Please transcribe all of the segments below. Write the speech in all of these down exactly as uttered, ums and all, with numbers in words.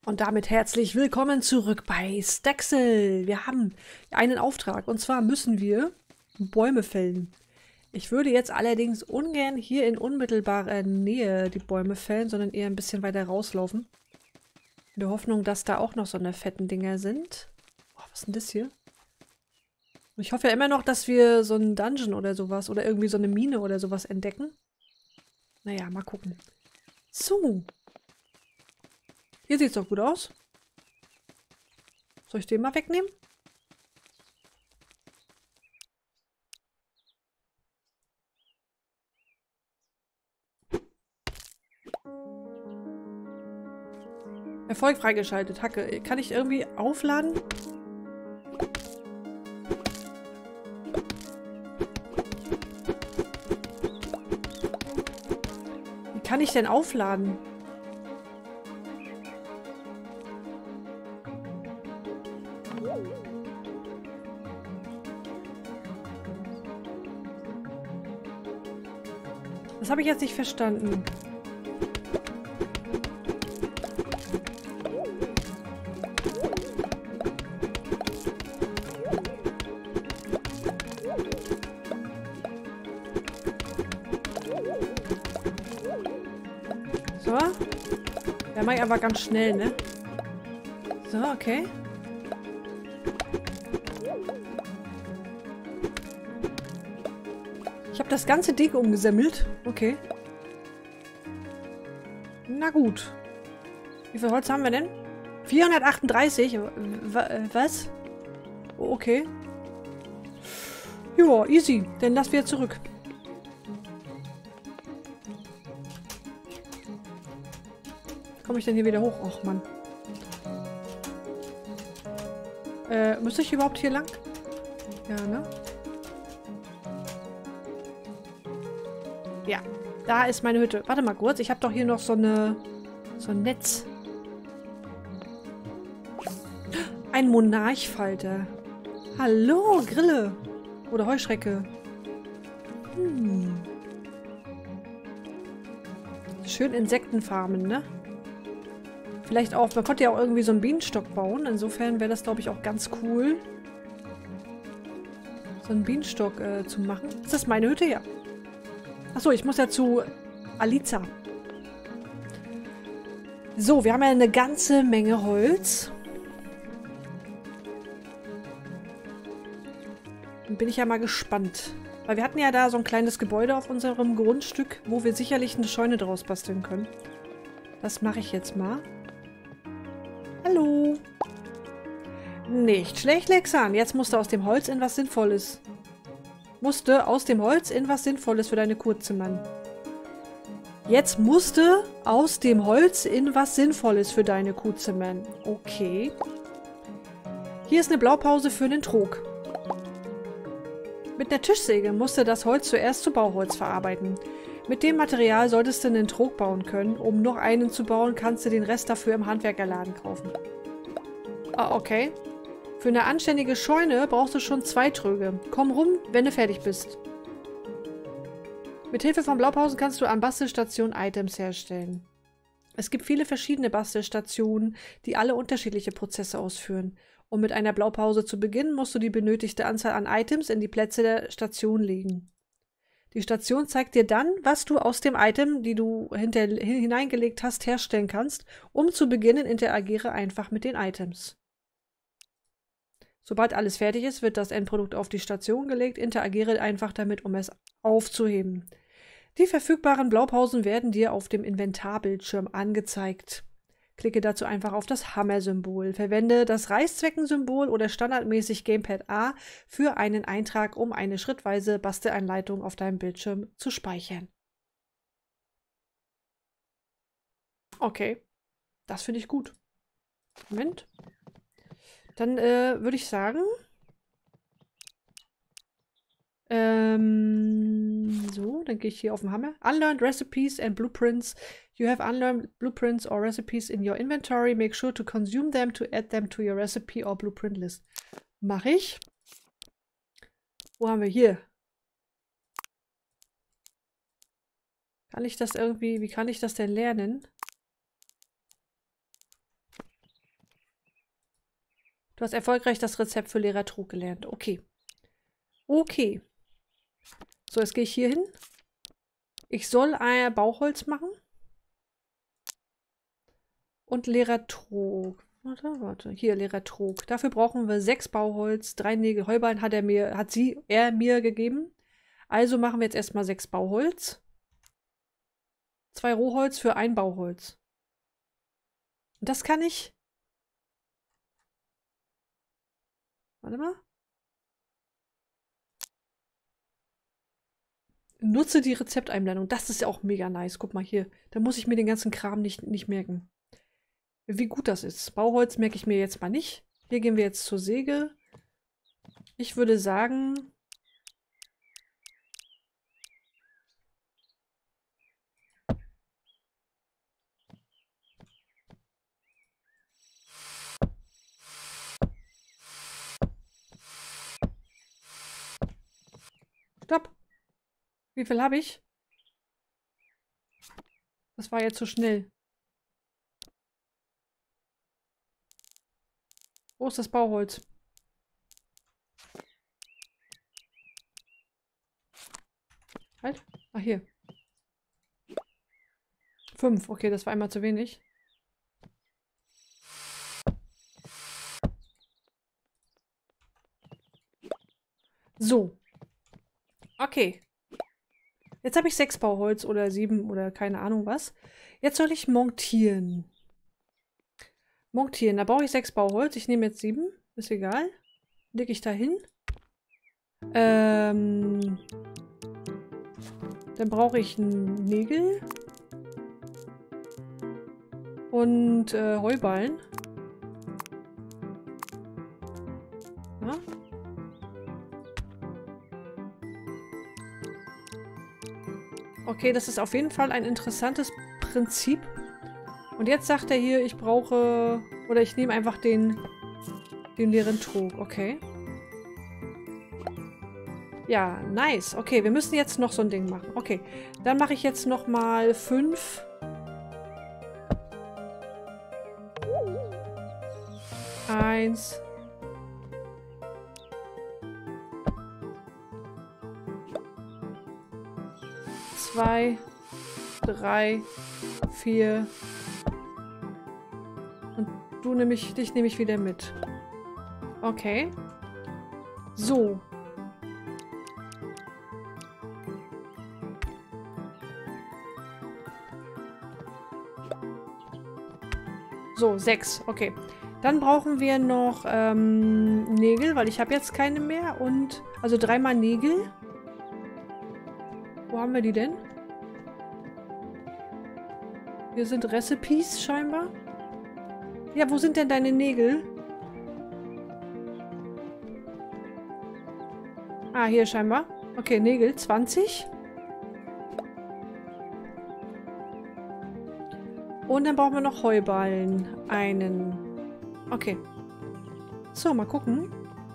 Und damit herzlich willkommen zurück bei Staxel. Wir haben einen Auftrag und zwar müssen wir Bäume fällen. Ich würde jetzt allerdings ungern hier in unmittelbarer Nähe die Bäume fällen, sondern eher ein bisschen weiter rauslaufen. In der Hoffnung, dass da auch noch so eine fetten Dinger sind. Oh, was ist denn das hier? Und ich hoffe ja immer noch, dass wir so einen Dungeon oder sowas oder irgendwie so eine Mine oder sowas entdecken. Naja, mal gucken. So. Hier sieht's doch gut aus. Soll ich den mal wegnehmen? Erfolg freigeschaltet. Hacke. Kann ich irgendwie aufladen? Wie kann ich denn aufladen? Das habe ich jetzt nicht verstanden. So. Ja, mach ich aber ganz schnell, ne? So, okay. Ich habe das ganze Deko umgesammelt. Okay. Na gut. Wie viel Holz haben wir denn? vierhundertachtunddreißig? Was? Oh, okay. Ja, easy. Dann lassen wir zurück. Komme ich denn hier wieder hoch? Och, Mann. Äh, müsste ich überhaupt hier lang? Ja, ne? Ja, da ist meine Hütte. Warte mal kurz, ich habe doch hier noch so eine... so ein Netz. Ein Monarchfalter. Hallo, Grille. Oder Heuschrecke. Hm. Schön Insektenfarmen, ne? Vielleicht auch, man konnte ja auch irgendwie so einen Bienenstock bauen. Insofern wäre das, glaube ich, auch ganz cool, so einen Bienenstock äh, zu machen. Ist das meine Hütte? Ja. Achso, ich muss ja zu Aliza. So, wir haben ja eine ganze Menge Holz. Dann bin ich ja mal gespannt. Weil wir hatten ja da so ein kleines Gebäude auf unserem Grundstück, wo wir sicherlich eine Scheune draus basteln können. Das mache ich jetzt mal. Hallo. Nicht schlecht, Lexan. Jetzt musst du aus dem Holz in was Sinnvolles. Musste aus dem Holz in was Sinnvolles für deine Kurzzimmern. Jetzt musste aus dem Holz in was Sinnvolles für deine Kuhzimmern. Okay. Hier ist eine Blaupause für den Trog. Mit einer Tischsäge musste das Holz zuerst zu Bauholz verarbeiten. Mit dem Material solltest du einen Trog bauen können. Um noch einen zu bauen, kannst du den Rest dafür im Handwerkerladen kaufen. Ah, okay. Für eine anständige Scheune brauchst du schon zwei Tröge. Komm rum, wenn du fertig bist. Mit Hilfe von Blaupausen kannst du an Bastelstationen Items herstellen. Es gibt viele verschiedene Bastelstationen, die alle unterschiedliche Prozesse ausführen. Um mit einer Blaupause zu beginnen, musst du die benötigte Anzahl an Items in die Plätze der Station legen. Die Station zeigt dir dann, was du aus dem Item, die du hinter, hineingelegt hast, herstellen kannst. Um zu beginnen, interagiere einfach mit den Items. Sobald alles fertig ist, wird das Endprodukt auf die Station gelegt. Interagiere einfach damit, um es aufzuheben. Die verfügbaren Blaupausen werden dir auf dem Inventarbildschirm angezeigt. Klicke dazu einfach auf das Hammer-Symbol. Verwende das Reißzweckensymbol oder standardmäßig Gamepad A für einen Eintrag, um eine schrittweise Bastelanleitung auf deinem Bildschirm zu speichern. Okay, das finde ich gut. Moment. Dann äh, würde ich sagen... Ähm, so, dann gehe ich hier auf den Hammer. Unlearned recipes and blueprints. You have unlearned blueprints or recipes in your inventory. Make sure to consume them to add them to your recipe or blueprint list. Mache ich. Wo haben wir hier? Kann ich das irgendwie, wie kann ich das denn lernen? Du hast erfolgreich das Rezept für leerer Trog gelernt. Okay. Okay. So, jetzt gehe ich hier hin. Ich soll ein Bauholz machen. Und leerer Trog. Warte, warte. Hier, leerer Trog. Dafür brauchen wir sechs Bauholz, drei Nägel. Heuballen hat er mir, hat sie, er mir gegeben. Also machen wir jetzt erstmal sechs Bauholz. Zwei Rohholz für ein Bauholz. Und das kann ich. Warte mal. Nutze die Rezepteinblendung. Das ist ja auch mega nice. Guck mal hier. Da muss ich mir den ganzen Kram nicht, nicht merken. Wie gut das ist. Bauholz merke ich mir jetzt mal nicht. Hier gehen wir jetzt zur Säge. Ich würde sagen... Stopp! Wie viel habe ich? Das war jetzt zu schnell. Wo ist das Bauholz? Halt. Ach, hier. Fünf. Okay, das war einmal zu wenig. So. Okay. Jetzt habe ich sechs Bauholz oder sieben oder keine Ahnung was. Jetzt soll ich montieren. Montieren. Da brauche ich sechs Bauholz. Ich nehme jetzt sieben. Ist egal. Lege ich da hin. Ähm, dann brauche ich einen Nägel. Und äh, Heuballen. Ja. Okay, das ist auf jeden Fall ein interessantes Prinzip. Und jetzt sagt er hier, ich brauche... Oder ich nehme einfach den, den leeren Trog. Okay. Ja, nice. Okay, wir müssen jetzt noch so ein Ding machen. Okay, dann mache ich jetzt noch mal fünf. Eins. Zwei. Drei. Vier. Und du nehme ich, dich nehme ich wieder mit. Okay. So. So, sechs. Okay. Dann brauchen wir noch ähm, Nägel, weil ich habe jetzt keine mehr. Und also dreimal Nägel. Wo haben wir die denn? Hier sind Recipes scheinbar. Ja, wo sind denn deine Nägel? Ah, hier scheinbar. Okay, Nägel. zwanzig. Und dann brauchen wir noch Heuballen. Einen. Okay. So, mal gucken.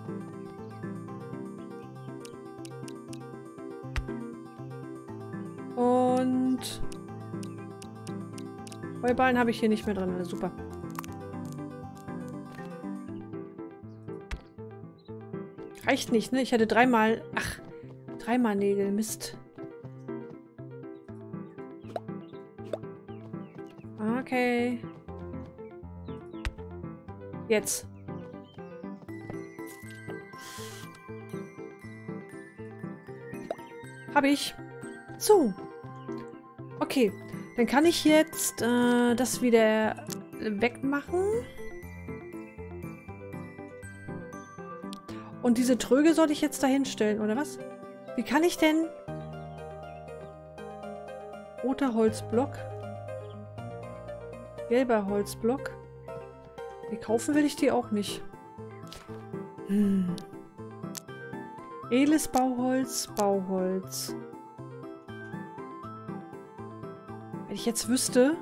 Und Heuballen habe ich hier nicht mehr drin. Super. Reicht nicht, ne? Ich hatte dreimal... Ach, dreimal Nägel. Mist. Okay. Jetzt. Habe ich. So. Okay. Dann kann ich jetzt äh, das wieder wegmachen. Und diese Tröge soll ich jetzt da hinstellen, oder was? Wie kann ich denn... Roter Holzblock. Gelber Holzblock. Nee, kaufen will ich die auch nicht. Hm. Edles Bauholz, Bauholz. Wenn ich jetzt wüsste...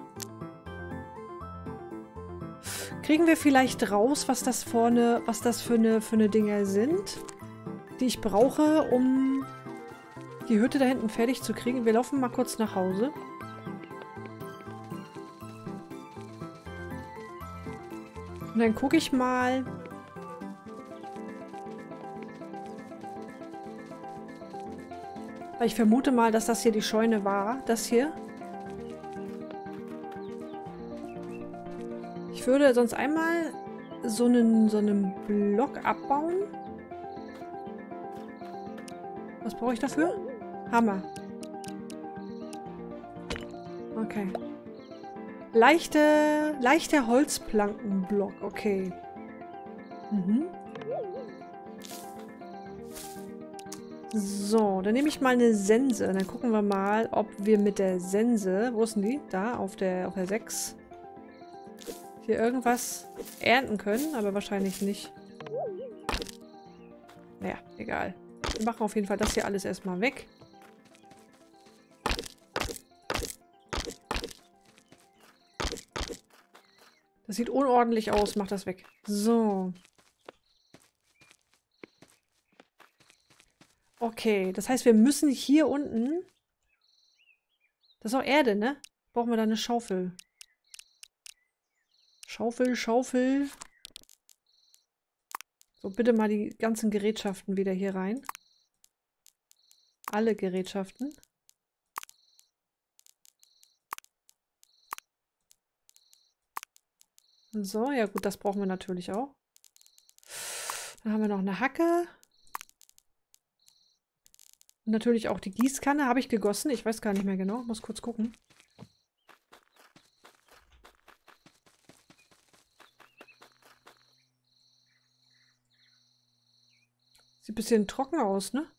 Kriegen wir vielleicht raus, was das vorne, was das für eine, für eine Dinger sind, die ich brauche, um die Hütte da hinten fertig zu kriegen? Wir laufen mal kurz nach Hause. Und dann gucke ich mal, Weil ich vermute mal, dass das hier die Scheune war. Das hier. Ich würde sonst einmal so einen, so einen Block abbauen. Was brauche ich dafür? Hammer. Okay. Leichte, leichter Holzplankenblock. Okay. Mhm. So, dann nehme ich mal eine Sense. Dann gucken wir mal, ob wir mit der Sense... Wo ist denn die? Da, auf der, auf der sechs. Hier irgendwas ernten können, aber wahrscheinlich nicht. Naja, egal. Wir machen auf jeden Fall das hier alles erstmal weg. Das sieht unordentlich aus. Mach das weg. So. Okay, das heißt, wir müssen hier unten... Das ist auch Erde, ne? Brauchen wir da eine Schaufel. Schaufel, Schaufel. So, bitte mal die ganzen Gerätschaften wieder hier rein. Alle Gerätschaften. So, ja gut, das brauchen wir natürlich auch. Dann haben wir noch eine Hacke. Und natürlich auch die Gießkanne. Habe ich gegossen? Ich weiß gar nicht mehr genau. Muss kurz gucken. Sieht ein bisschen trocken aus, ne?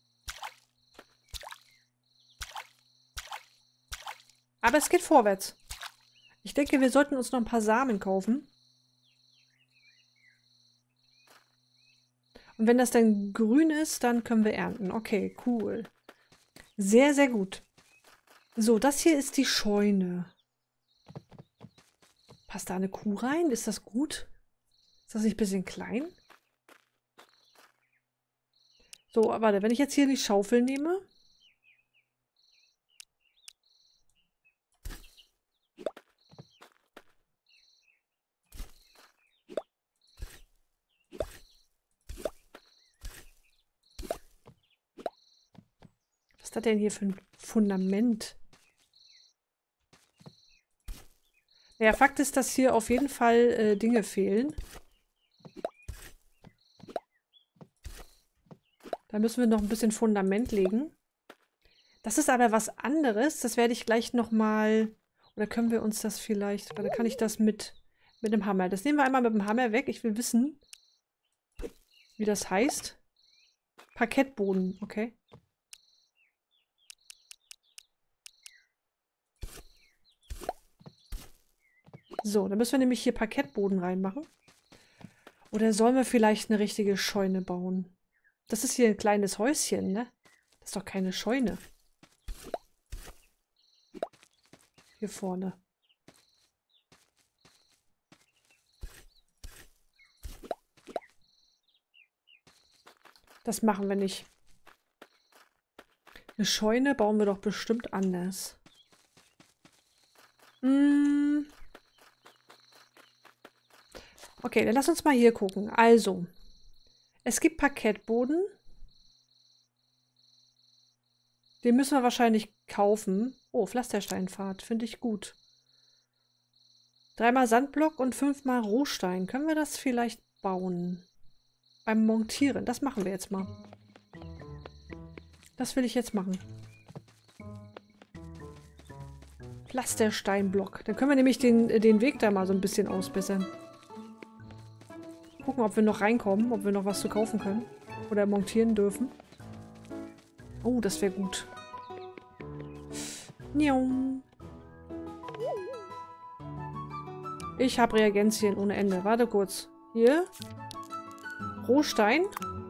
Aber es geht vorwärts. Ich denke, wir sollten uns noch ein paar Samen kaufen. Und wenn das dann grün ist, dann können wir ernten. Okay, cool. Sehr, sehr gut. So, das hier ist die Scheune. Passt da eine Kuh rein? Ist das gut? Ist das nicht ein bisschen klein? So, warte, wenn ich jetzt hier die Schaufel nehme. Was ist das denn hier für ein Fundament? Ja, Fakt ist, dass hier auf jeden Fall äh, Dinge fehlen. Da müssen wir noch ein bisschen Fundament legen. Das ist aber was anderes. Das werde ich gleich nochmal... Oder können wir uns das vielleicht... Oder kann ich das mit, mit dem Hammer... Das nehmen wir einmal mit dem Hammer weg. Ich will wissen, wie das heißt. Parkettboden, okay. So, dann müssen wir nämlich hier Parkettboden reinmachen. Oder sollen wir vielleicht eine richtige Scheune bauen? Das ist hier ein kleines Häuschen, ne? Das ist doch keine Scheune. Hier vorne. Das machen wir nicht. Eine Scheune bauen wir doch bestimmt anders. Hm. Okay, dann lass uns mal hier gucken. Also, es gibt Parkettboden. Den müssen wir wahrscheinlich kaufen. Oh, Pflastersteinpfad. Finde ich gut. Dreimal Sandblock und fünfmal Rohstein. Können wir das vielleicht bauen? Beim Montieren. Das machen wir jetzt mal. Das will ich jetzt machen. Pflastersteinblock. Dann können wir nämlich den, den Weg da mal so ein bisschen ausbessern. Gucken, ob wir noch reinkommen, ob wir noch was zu kaufen können. Oder montieren dürfen. Oh, das wäre gut. Ich habe Reagenzien ohne Ende. Warte kurz. Hier. Rohstein.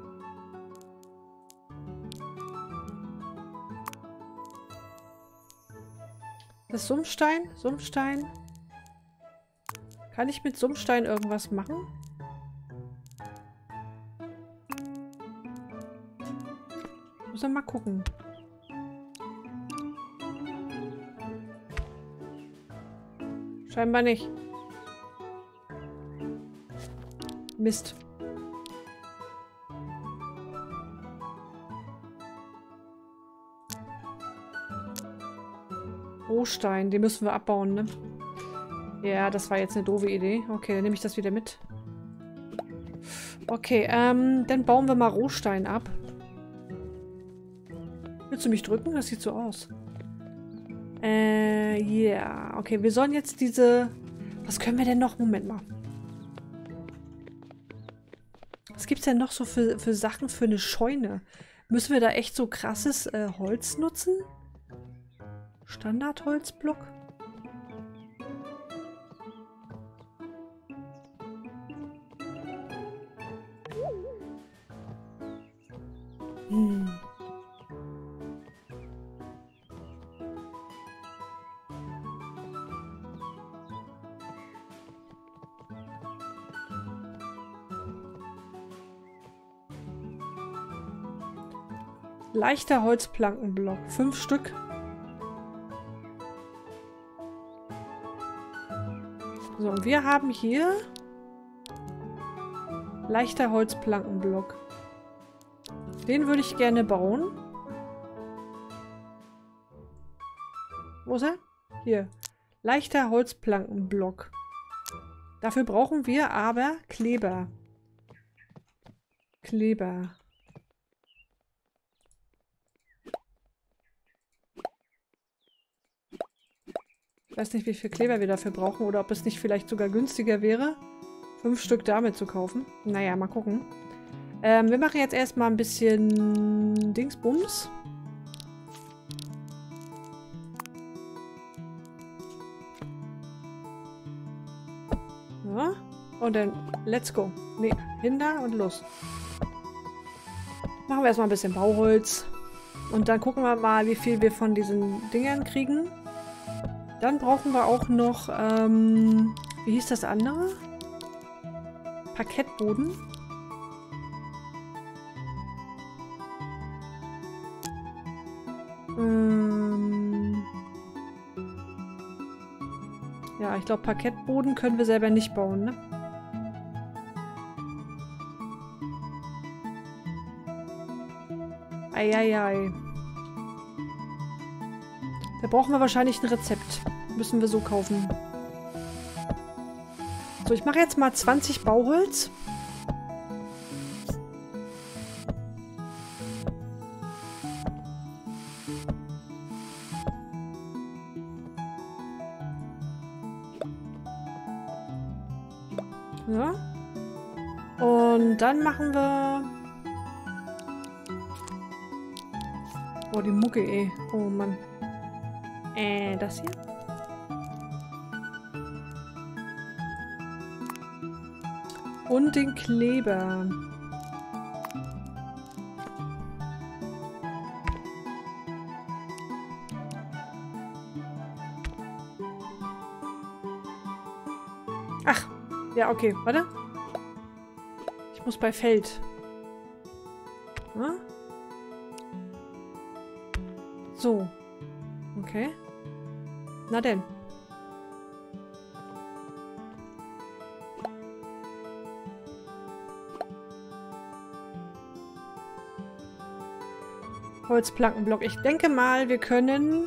Das Sumpfstein. Sumpfstein. Kann ich mit Sumpfstein irgendwas machen? Muss man mal gucken. Scheinbar nicht. Mist. Rohstein. Den müssen wir abbauen, ne? Ja, das war jetzt eine doofe Idee. Okay, dann nehme ich das wieder mit. Okay, ähm, dann bauen wir mal Rohstein ab. Willst du mich drücken? Das sieht so aus. Äh, ja. Yeah. Okay, wir sollen jetzt diese... Was können wir denn noch? Moment mal. Was gibt's denn noch so für, für Sachen für eine Scheune? Müssen wir da echt so krasses äh, Holz nutzen? Standardholzblock? Hm. Leichter Holzplankenblock. Fünf Stück. So, und wir haben hier leichter Holzplankenblock. Den würde ich gerne bauen. Wo ist er? Hier. Leichter Holzplankenblock. Dafür brauchen wir aber Kleber. Kleber. Ich weiß nicht, wie viel Kleber wir dafür brauchen oder ob es nicht vielleicht sogar günstiger wäre, fünf Stück damit zu kaufen. Naja, mal gucken. Ähm, wir machen jetzt erstmal ein bisschen Dingsbums. Ja. Und dann let's go. Nee, hinter und los. Machen wir erstmal ein bisschen Bauholz. Und dann gucken wir mal, wie viel wir von diesen Dingern kriegen. Dann brauchen wir auch noch, ähm, wie hieß das andere? Parkettboden. Ähm ja, ich glaube, Parkettboden können wir selber nicht bauen, ne? Eieiei. Da brauchen wir wahrscheinlich ein Rezept. Müssen wir so kaufen. So, ich mache jetzt mal zwanzig Bauholz. Ja. Und dann machen wir... Oh, die Mucke, ey. Oh, Mann. Äh, das hier? Und den Kleber. Ach, ja, okay, warte. Ich muss bei Feld. Hm? So. Okay. Na denn. Holzplankenblock. Ich denke mal, wir können...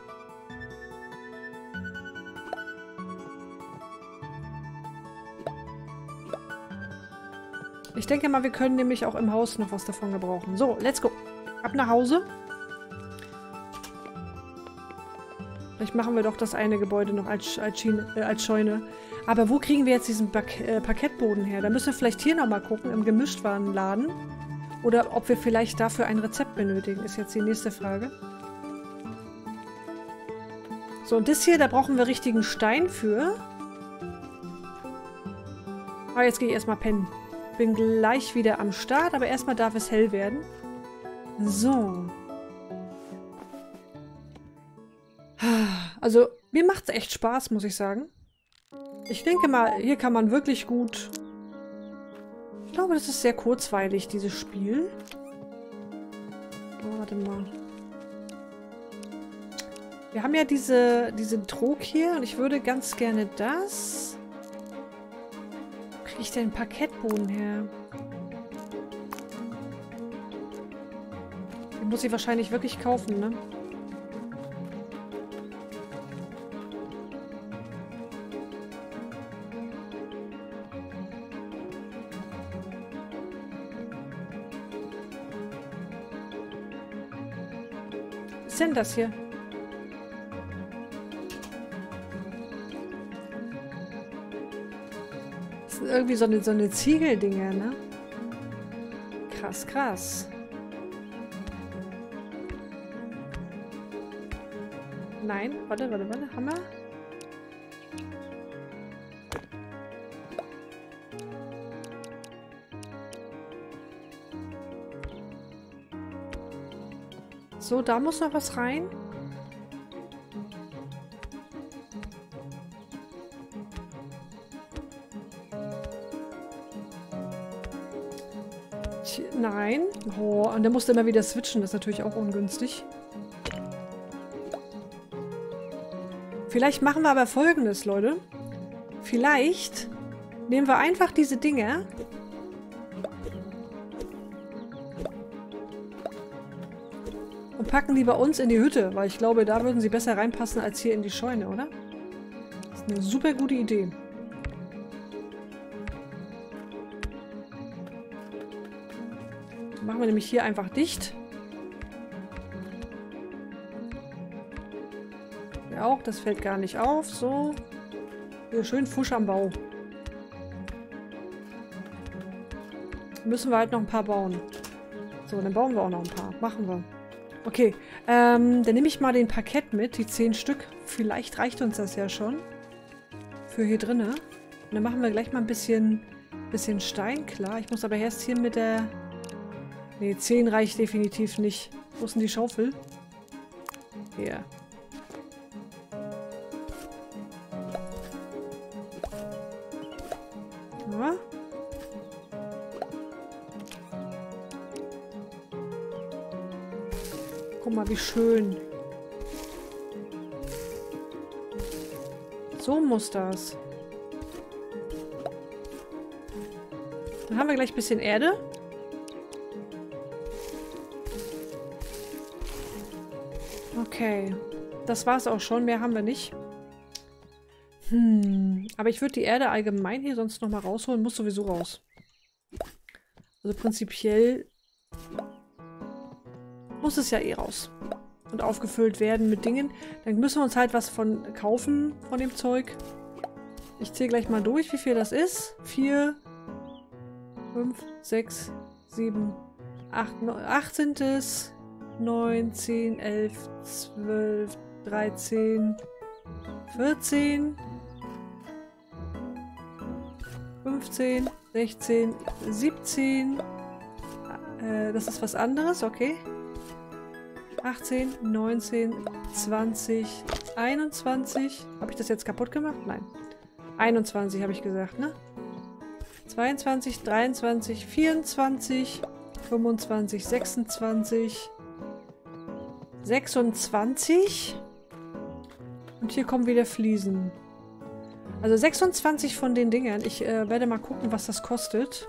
Ich denke mal, wir können nämlich auch im Haus noch was davon gebrauchen. So, let's go. Ab nach Hause. Vielleicht machen wir doch das eine Gebäude noch als, als, Schiene, äh, als Scheune. Aber wo kriegen wir jetzt diesen Park äh, Parkettboden her? Da müssen wir vielleicht hier nochmal gucken, im Gemischtwarenladen. Oder ob wir vielleicht dafür ein Rezept benötigen, ist jetzt die nächste Frage. So, und das hier, da brauchen wir richtigen Stein für. Aber jetzt gehe ich erstmal pennen. Bin gleich wieder am Start, aber erstmal darf es hell werden. So. Also, mir macht es echt Spaß, muss ich sagen. Ich denke mal, hier kann man wirklich gut... Ich glaube, das ist sehr kurzweilig, dieses Spiel. Oh, warte mal. Wir haben ja diese, diesen Trog hier und ich würde ganz gerne das... Wo kriege ich denn Parkettboden her? Den muss ich wahrscheinlich wirklich kaufen, ne? ist denn das hier? Das sind irgendwie so eine, so eine Ziegeldinger, ne? Krass, krass. Nein, warte, warte, warte. Hammer. So, da muss noch was rein. Nein. Oh, und der musste immer wieder switchen. Das ist natürlich auch ungünstig. Vielleicht machen wir aber Folgendes, Leute. Vielleicht nehmen wir einfach diese Dinger und packen die bei uns in die Hütte, weil ich glaube, da würden sie besser reinpassen als hier in die Scheune, oder? Das ist eine super gute Idee. Machen wir nämlich hier einfach dicht. Ja, auch, das fällt gar nicht auf. So. Hier schön Fusch am Bau. Müssen wir halt noch ein paar bauen. So, dann bauen wir auch noch ein paar. Machen wir. Okay, ähm, dann nehme ich mal den Parkett mit, die zehn Stück. Vielleicht reicht uns das ja schon. Für hier drinne. Und dann machen wir gleich mal ein bisschen, bisschen Stein, klar. Ich muss aber erst hier mit der... Ne, zehn reicht definitiv nicht. Wo ist denn die Schaufel? Hier. Ja. Guck mal, wie schön. So muss das. Dann haben wir gleich ein bisschen Erde. Okay. Das war's auch schon. Mehr haben wir nicht. Hm. Aber ich würde die Erde allgemein hier sonst nochmal rausholen. Muss sowieso raus. Also prinzipiell muss es ja eh raus. Und aufgefüllt werden mit Dingen. Dann müssen wir uns halt was von kaufen, von dem Zeug. Ich zähle gleich mal durch, wie viel das ist. vier, fünf, sechs, sieben, acht, neun, acht sind es. neun, zehn, elf, zwölf, dreizehn, vierzehn, fünfzehn, sechzehn, siebzehn. Äh, das ist was anderes, okay. achtzehn, neunzehn, zwanzig, einundzwanzig. Habe ich das jetzt kaputt gemacht? Nein. einundzwanzig habe ich gesagt, ne? zweiundzwanzig, dreiundzwanzig, vierundzwanzig, fünfundzwanzig, sechsundzwanzig, sechsundzwanzig. Und hier kommen wieder Fliesen. Also sechsundzwanzig von den Dingern. Ich äh, werde mal gucken, was das kostet.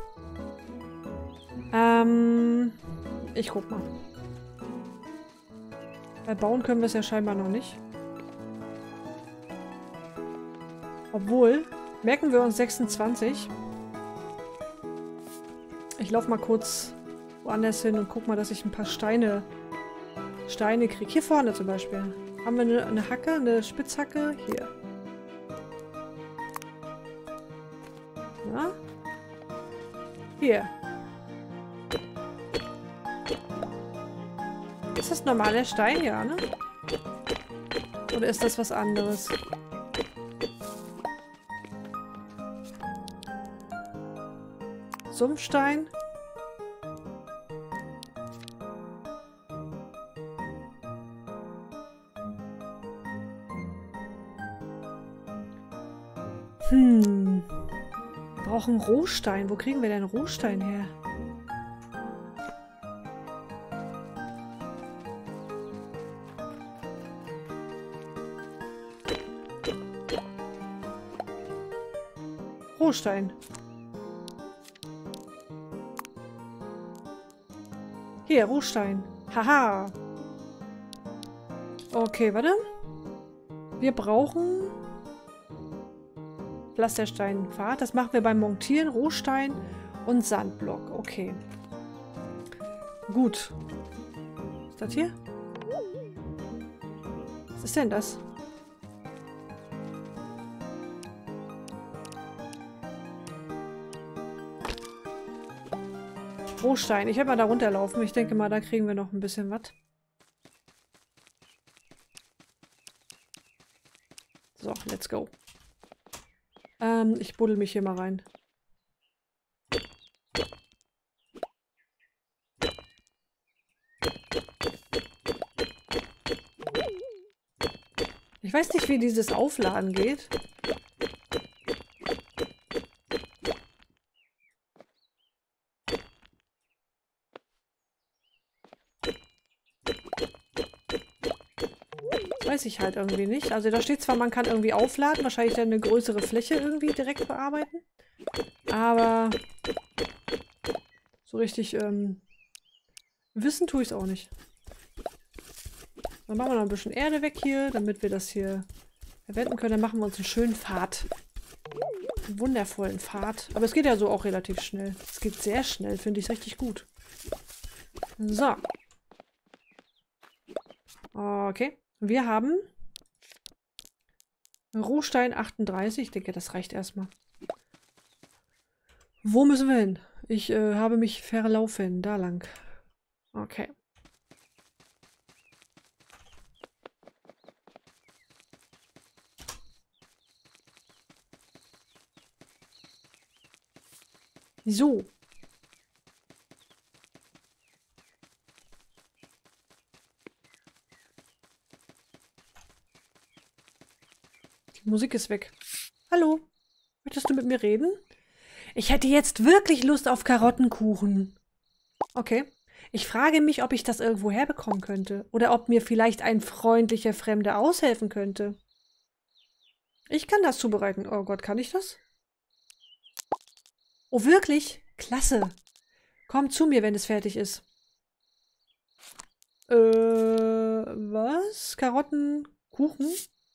Ähm, ich guck mal. Weil bauen können wir es ja scheinbar noch nicht. Obwohl, merken wir uns sechsundzwanzig. Ich laufe mal kurz woanders hin und guck mal, dass ich ein paar Steine, Steine kriege. Hier vorne zum Beispiel. Haben wir eine, eine Hacke, eine Spitzhacke? Hier. Ja. Hier. Ist das normaler Stein? Ja, ne? Oder ist das was anderes? Sumpfstein? Hm. Wir brauchen Rohstein. Wo kriegen wir denn Rohstein her? Rohstein. Hier, Rohstein. Haha. Okay, warte. Wir brauchen Pflastersteinpfad. Das machen wir beim Montieren. Rohstein und Sandblock. Okay. Gut. Ist das hier? Was ist denn das? Rohstein. Ich werde mal da runterlaufen. Ich denke mal, da kriegen wir noch ein bisschen was. So, let's go. Ähm, ich buddel mich hier mal rein. Ich weiß nicht, wie dieses Aufladen geht. Weiß ich halt irgendwie nicht. Also da steht zwar, man kann irgendwie aufladen, wahrscheinlich dann eine größere Fläche irgendwie direkt bearbeiten. Aber so richtig ähm, wissen tue ich es auch nicht. Dann machen wir noch ein bisschen Erde weg hier, damit wir das hier verwenden können. Dann machen wir uns einen schönen Pfad. Einen wundervollen Pfad. Aber es geht ja so auch relativ schnell. Es geht sehr schnell, finde ich richtig gut. So. Okay. Wir haben Rohstein achtunddreißig. Ich denke, das reicht erstmal. Wo müssen wir hin? Ich äh, habe mich verlaufen. Da lang. Okay. So. Die Musik ist weg. Hallo? Möchtest du mit mir reden? Ich hätte jetzt wirklich Lust auf Karottenkuchen. Okay. Ich frage mich, ob ich das irgendwo herbekommen könnte. Oder ob mir vielleicht ein freundlicher Fremder aushelfen könnte. Ich kann das zubereiten. Oh Gott, kann ich das? Oh, wirklich? Klasse. Komm zu mir, wenn es fertig ist. Äh, was? Karottenkuchen?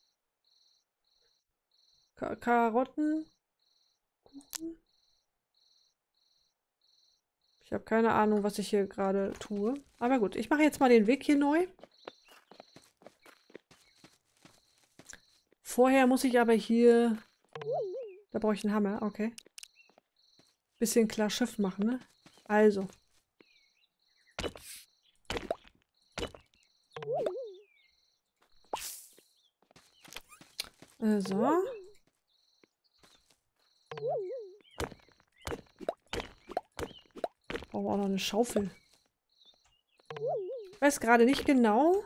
Ka Karottenkuchen? Ich habe keine Ahnung, was ich hier gerade tue. Aber gut, ich mache jetzt mal den Weg hier neu. Vorher muss ich aber hier... Da brauche ich einen Hammer, okay. Bisschen klar Schiff machen, ne? Also. Äh, so. Brauchen wir auch noch eine Schaufel. Ich weiß gerade nicht genau.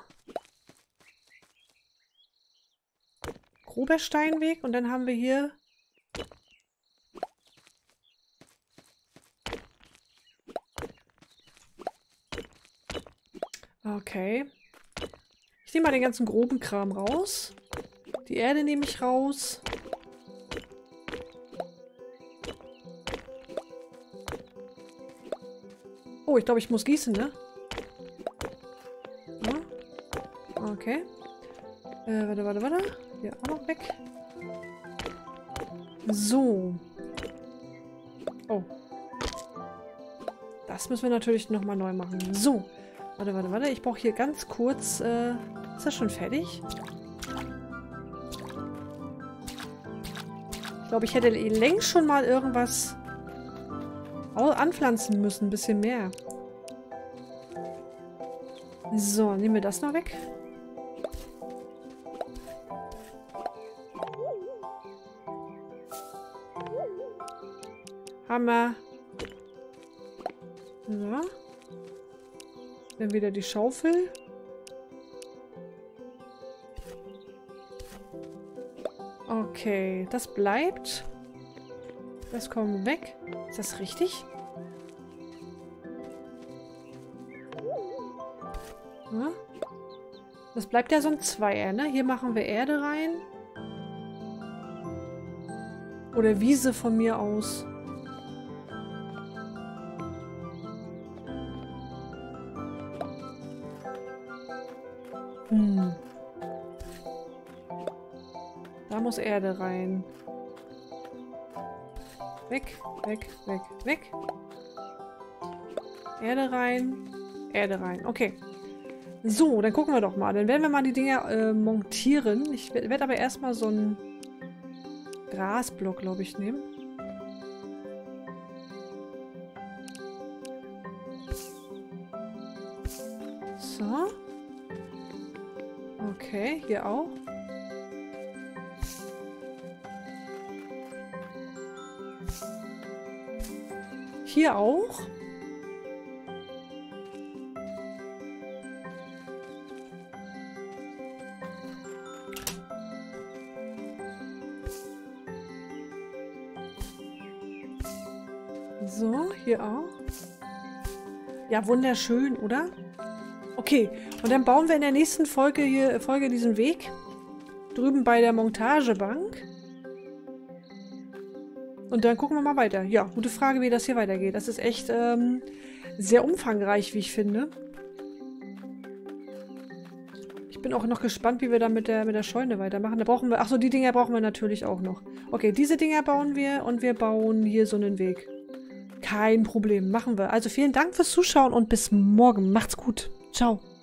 Grober Steinweg und dann haben wir hier... Okay. Ich nehme mal den ganzen groben Kram raus. Die Erde nehme ich raus. Oh, ich glaube, ich muss gießen, ne? Ja. Okay. Äh, warte, warte, warte. Hier auch noch weg. So. Oh. Das müssen wir natürlich nochmal neu machen. So. Warte, warte, warte. Ich brauche hier ganz kurz... Äh, ist das schon fertig? Ich glaube, ich hätte längst schon mal irgendwas anpflanzen müssen. Ein bisschen mehr. So, nehmen wir das noch weg. Hammer. So. Dann wieder die Schaufel. Okay, das bleibt. Das kommt weg. Ist das richtig? Ja. Das bleibt ja so ein Zweier, ne? Hier machen wir Erde rein. Oder Wiese von mir aus. Hm. Da muss Erde rein. Weg, weg, weg, weg. Erde rein. Erde rein. Okay. So, dann gucken wir doch mal. Dann werden wir mal die Dinger äh, montieren. Ich werde aber erstmal so einen Grasblock, glaube ich, nehmen. So. Okay, hier auch. Hier auch. So, hier auch. Ja, wunderschön, oder? Okay, und dann bauen wir in der nächsten Folge hier Folge diesen Weg. Drüben bei der Montagebank. Und dann gucken wir mal weiter. Ja, gute Frage, wie das hier weitergeht. Das ist echt ähm, sehr umfangreich, wie ich finde. Ich bin auch noch gespannt, wie wir dann mit der, mit der Scheune weitermachen. Da brauchen wir... Achso, die Dinger brauchen wir natürlich auch noch. Okay, diese Dinger bauen wir und wir bauen hier so einen Weg. Kein Problem, machen wir. Also vielen Dank fürs Zuschauen und bis morgen. Macht's gut. Ciao.